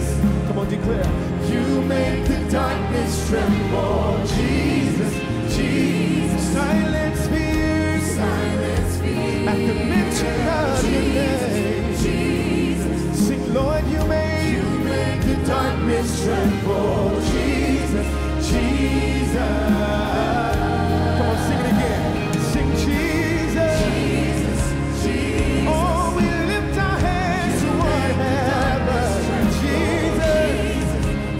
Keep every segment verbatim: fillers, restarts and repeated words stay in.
Come on, declare. You make the darkness tremble. Jesus, Jesus. Silence fears. Silence fears. At the mention of your name. Jesus. Sing, Lord, you make, you make the darkness tremble. Jesus, Jesus. Come on, sing it again. Sing Jesus. Jesus, Jesus. Oh, we lift our hands to what heaven. Jesus.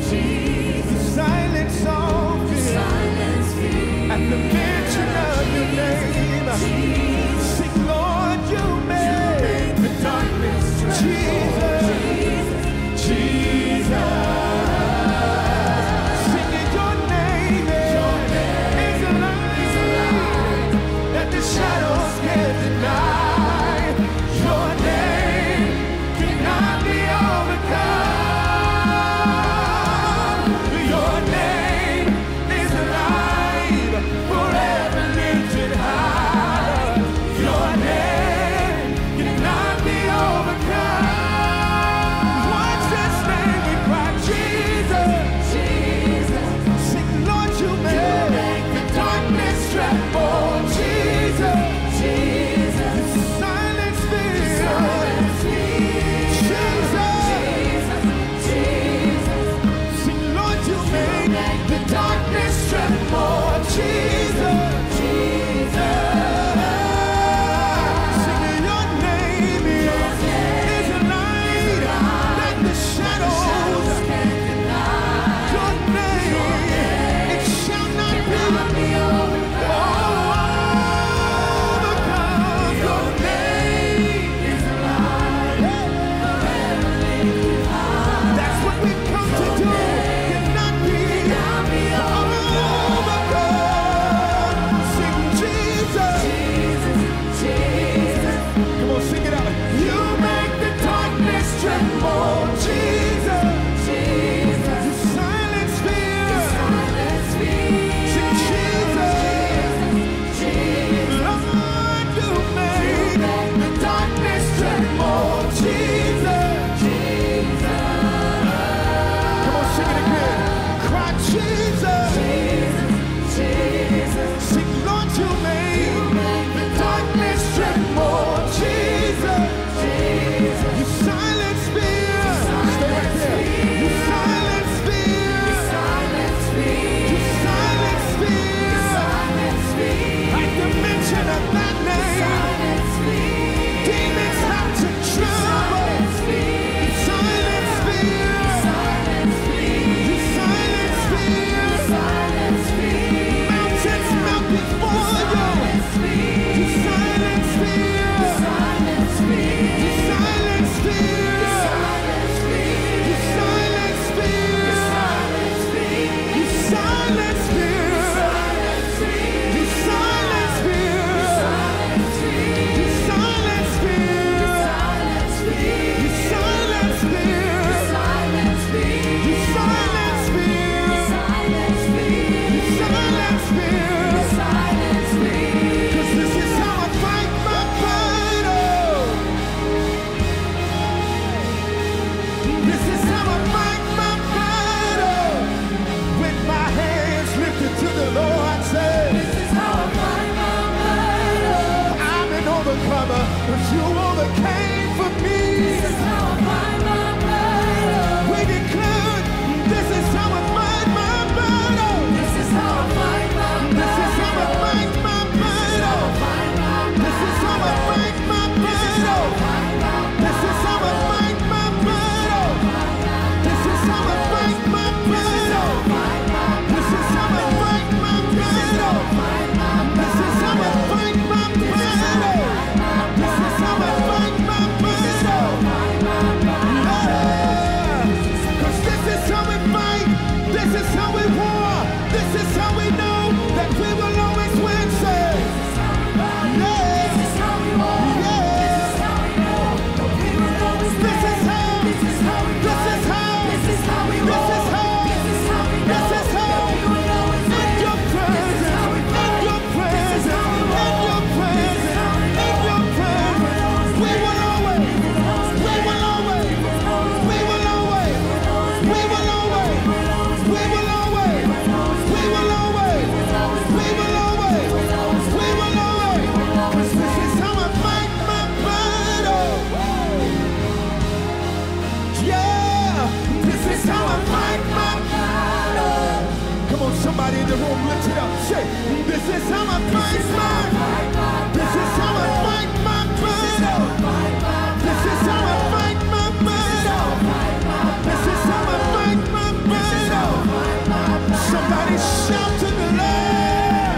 the room, lift it up. Say, this is how I fight my battle. This is how I fight my battle. This is how I fight my battle. This is how I fight my battle. Somebody shout to the Lord.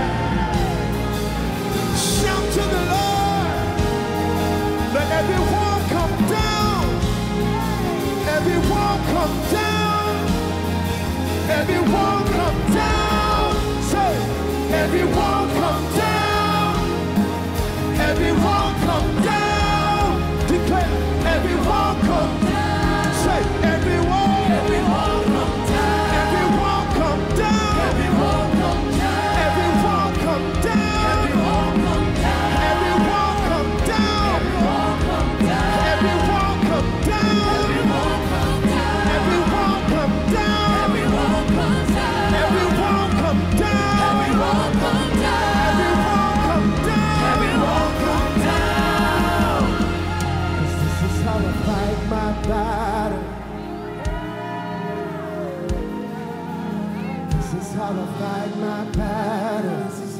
Shout to the Lord. Let every wall come down. Every wall come down. Every wall come down. Say, every wall come down. Every wall come down. Declare, every wall come down. Say, every wall. Every wall come down. Every wall come down. Every wall come down. Every wall come down. Every wall come down. Every wall come down. Every wall come down. Every wall come down. Every wall come down. Every wall come down. Every wall come down. Every wall come down. Every wall come down. Every wall come down. 'Cause this is how I fight my battle. This is how I fight my battle.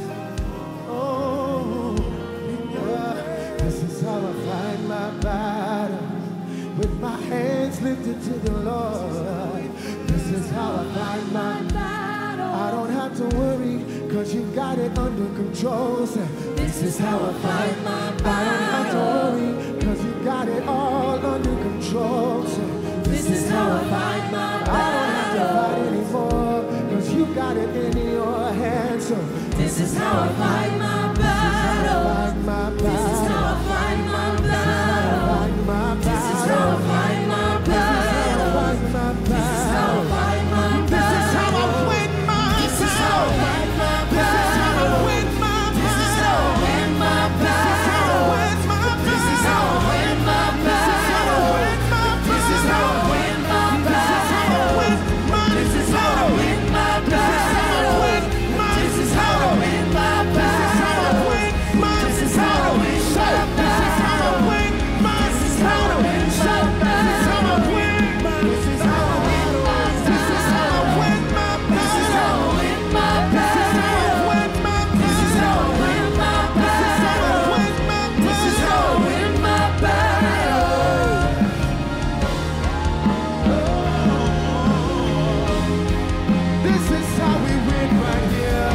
Oh, yeah. This is how I fight my battle. With my hands lifted to the Lord. This is how I fight my battle. I don't have to worry, 'cause you got it under control. Say, this is how I fight my battle. I don't have to worry, 'cause you got it all under control. Say, this is how I fight my battle. I don't have to fight anymore, 'cause you got it in your hands. So, This is how I fight my battle. fight my This is battle. how I fight my battle. Fight my This is how I battle. fight my battle. Fight my This is how I battle. fight my This is how I battle. win my This is how I battle. fight my This is how I battle. win my This is how I battle. win my This is how I battle. win my This is how I battle. win my This is how I battle. win my This is how I battle. win my This is how I battle. win my This is how I battle. win my This is how I battle. win my This is how I battle. win my This is how I battle. win my This is how I battle. win Say, my this is how I battle. win my This is how I battle. win Say, my this is how I battle. win. This is how I win my This is how I win my This is how I battle. win my This is how I battle. win my This is how I battle. win my This is how I battle. win my This is how I battle. win my battle. This is how we win right here.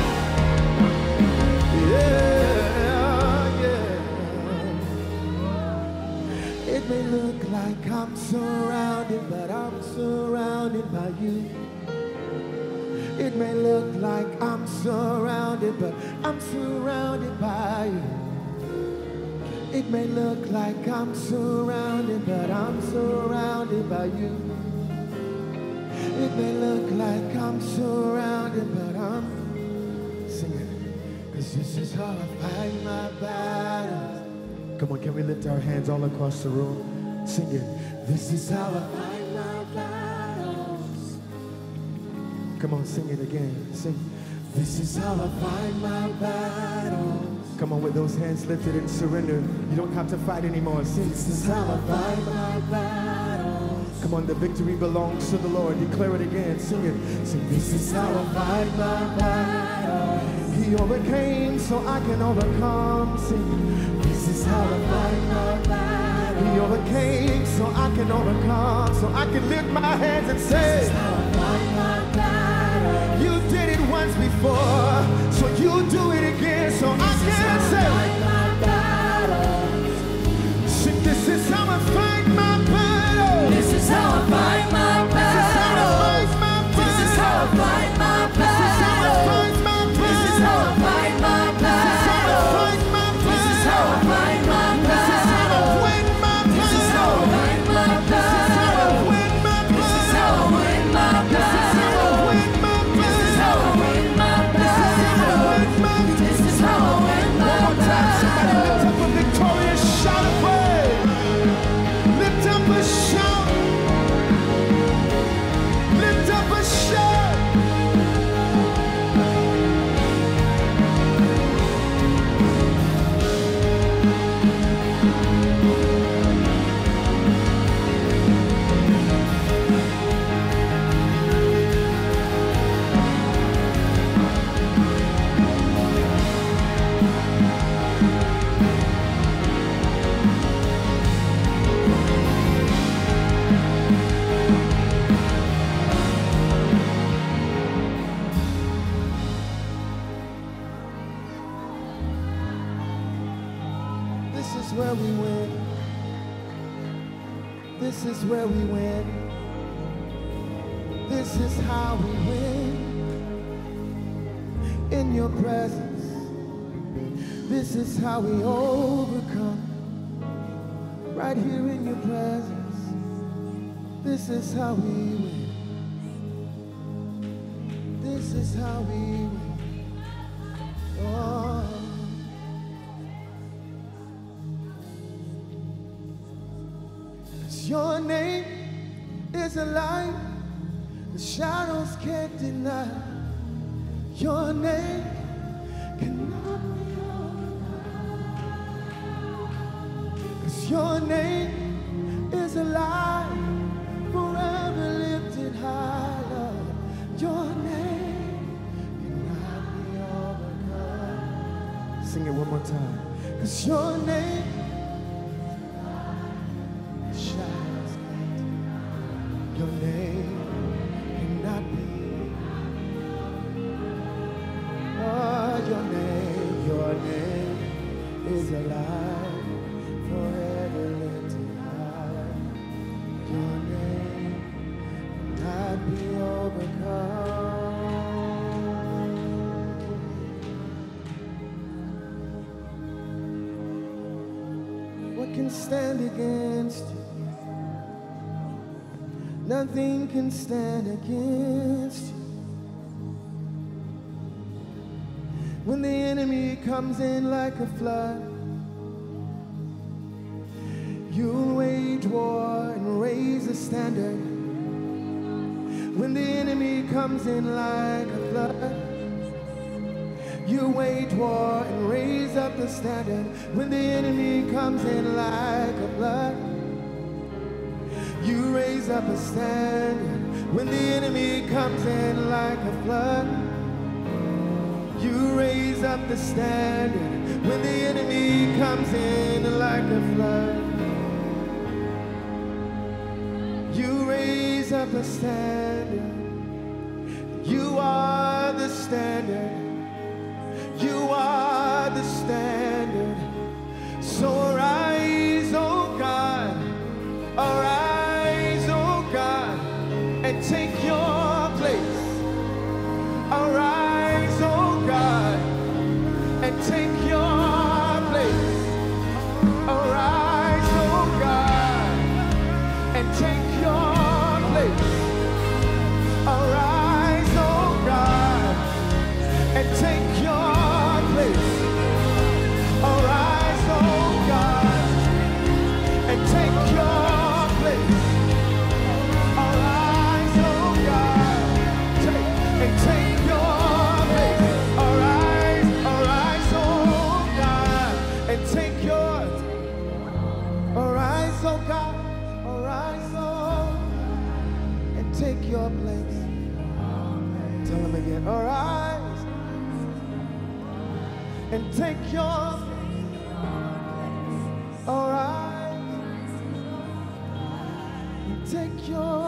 Yeah, yeah. It may look like I'm surrounded, but I'm surrounded by you. It may look like I'm surrounded, but I'm surrounded by you. It may look like I'm surrounded, but I'm surrounded by you. It may look like I'm surrounded, but I'm singing. 'Cause this is how I fight my battles. Come on, can we lift our hands all across the room? Singing. This is how I fight my battles. Come on, sing it again. Sing. This is how I fight my battles. Come on, with those hands lifted in surrender. You don't have to fight anymore. Sing. This is how I fight my battles. Come on, the victory belongs to the Lord. Declare it again. Sing it. Sing. This is how I fight my battles. He overcame so I can overcome. Sing. This is how I fight my battles. He overcame so I can overcome. So I can lift my hands and say, this is how I fight my battles. You did it once before, so you do it again. So I can say, sing, this is how I fight my battle. This is how I fight my battle. This is how I fight my battle. This is how I fight my battle. This is how I fight my battle. This is how I win my battle. This is how I win my battle. This is how I win my battle. This is how I win my battle. This is how I win my battle. This is where we win. This is how we win. In your presence. This is how we overcome. Right here in your presence. This is how we win. This is how we win. Oh. Your name is a light the shadows can't deny. Your name cannot be overcome. 'Cause your name is a light forever lifted high, Lord. Your name cannot be overcome. Sing it one more time. 'Cause your name Your name cannot be. Oh, your name, your name is alive, forever lifted high. Your name cannot be overcome. What can stand against you? Nothing can stand against you. When the enemy comes in like a flood, you'll wage war and raise a standard. When the enemy comes in like a flood, you wage war and raise up the standard. When the enemy comes in like a flood, you raise up a standard. When the enemy comes in like a flood, you raise up the standard. When the enemy comes in like a flood, you raise up a standard. You are the standard. You are the standard. So arise, oh God, arise. Take your place. Arise, oh God, and take your place. Arise, oh God, and take your place. Arise, oh God, and take your place. Arise, oh God, and take your place. And take your place. Arise, arise, oh God, and take yours. Arise, oh God, arise, oh, and take your place. Tell him again, arise, and take your place. Arise, and take your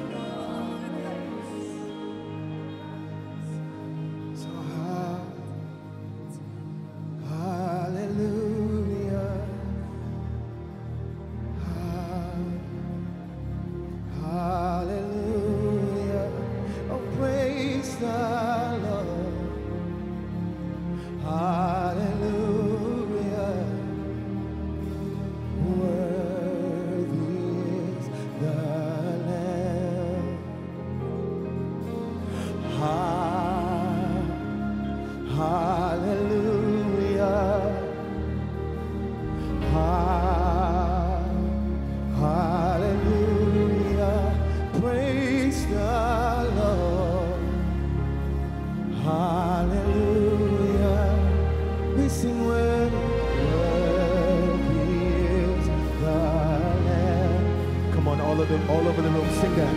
all over the room, sing that.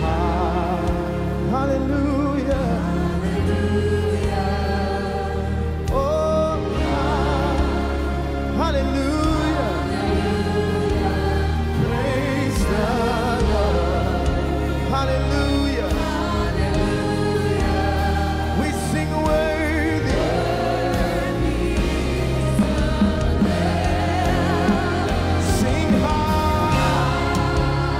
Hallelujah. Hallelujah. Oh, hallelujah. Hallelujah. Praise the Lord. Hallelujah. Hallelujah. We sing worthy. Sing high.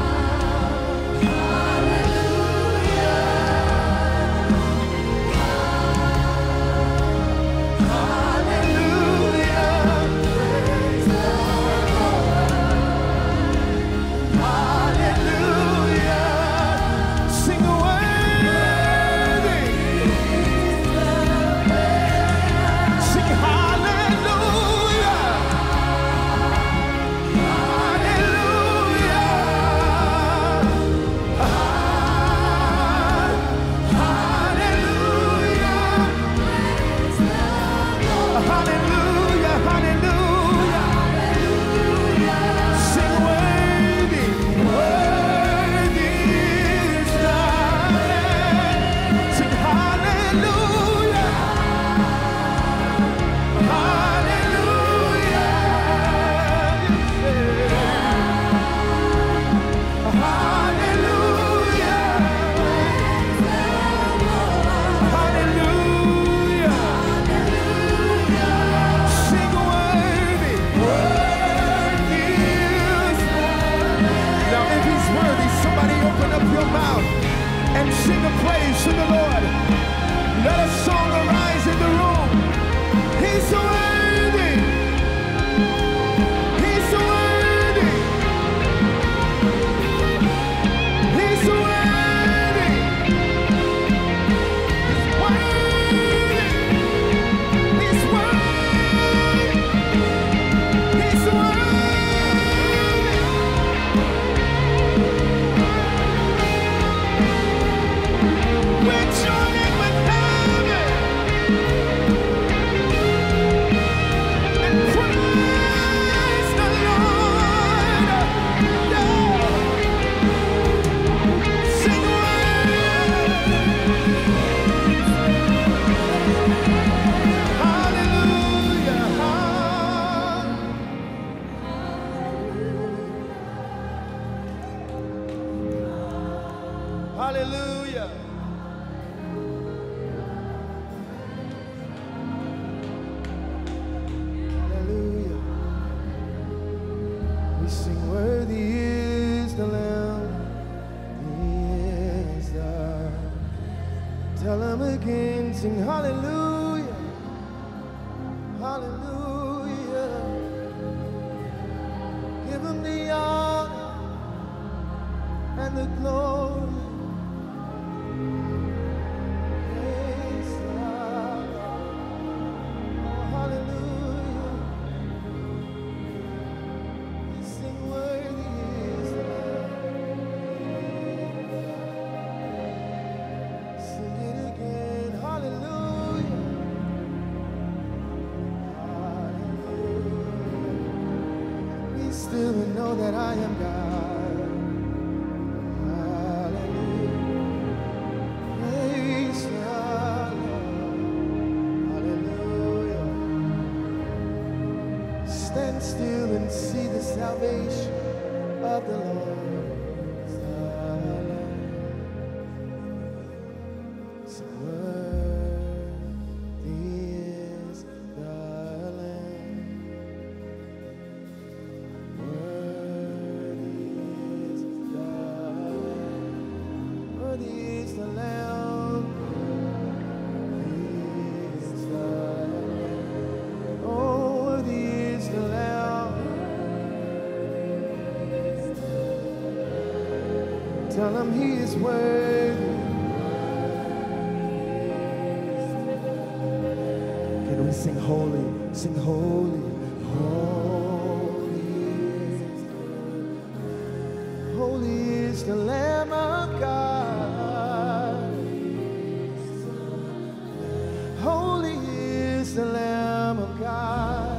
open up your mouth and sing a praise to the Lord. Let a song arise in the room. He's so worthy. He's so worthy. He's so worthy. He's worthy. He's worthy. He's worthy. We're joining with heaven and praise the Lord. Yeah. Sing hallelujah. Hallelujah. Hallelujah. We sing, worthy is the Lamb. He is the. Tell him again, sing hallelujah. Hallelujah. Give him the honor and the glory. Praise God. Oh, hallelujah. We sing, worthy is the Lamb. Sing it again, hallelujah. Hallelujah. Be still and know that I am God. Hallelujah. Praise the Lord. Hallelujah. Stand still and see the salvation of the Lord. So worthy is the Lamb. Worthy is the Lamb. Worthy is the Lamb. Worthy is the Lamb. Oh, worthy is the Lamb. Tell him he is worthy. Can we sing holy? Sing holy. Holy is, holy is the Lamb of God. Holy is the Lamb of God.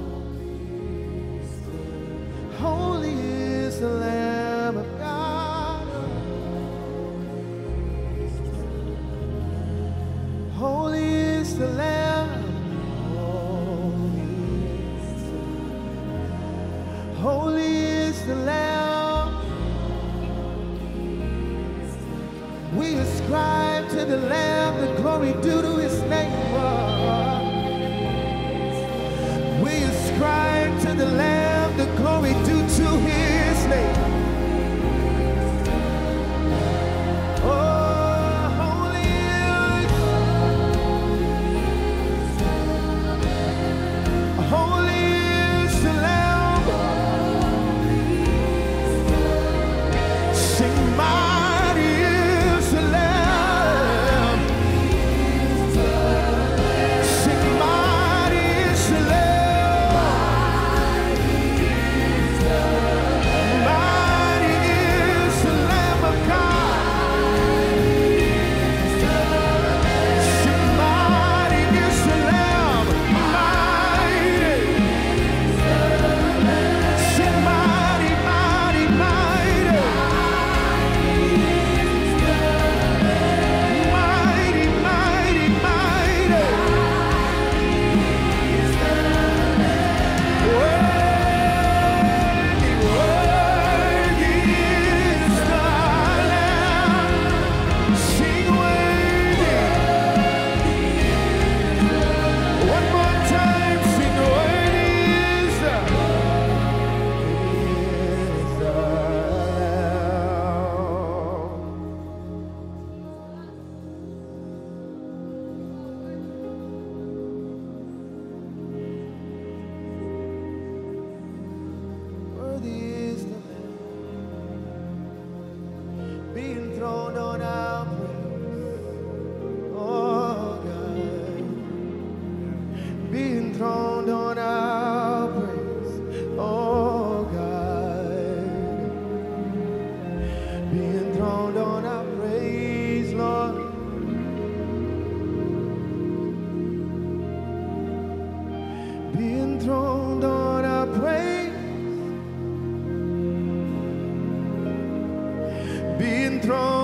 Holy is the Lamb of God. Holy is the Lamb. Holy is the Lamb. We ascribe to the Lamb the glory due to his name. We ascribe to the Lamb the glory due to his name. Oh, holy is, holy is the Lamb. Sing, mighty is the Lamb. Sing, mighty is the Lamb. enthroned on our praise, Lord. Be enthroned on our praise. Be enthroned